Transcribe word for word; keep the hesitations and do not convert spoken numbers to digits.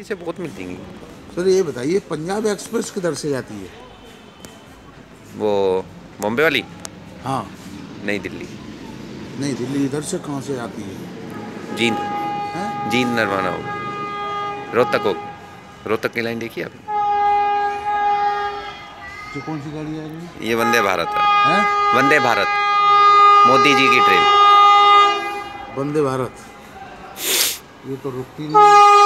से बहुत मिल जाएंगी। सर ये बताइए पंजाब एक्सप्रेस किधर से जाती है? वो बॉम्बे वाली? हाँ। नई दिल्ली। नहीं, दिल्ली इधर से कहाँ से आती है? जींद। हैं? जींद नरवाना हो, रोहतक हो। रोहतक की लाइन देखी आपने? जो कौन सी गाड़ी आ रही है? ये वंदे भारत है। हैं? वंदे भारत, मोदी जी की ट्रेन। वंदे भारत, ये तो रुकती नहीं।